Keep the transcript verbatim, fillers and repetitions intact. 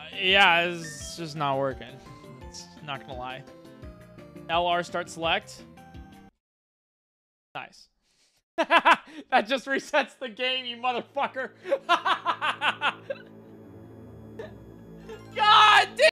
yeah, it's just not working. It's not gonna lie. L R start select. Nice. That just resets the game, you motherfucker. God damn!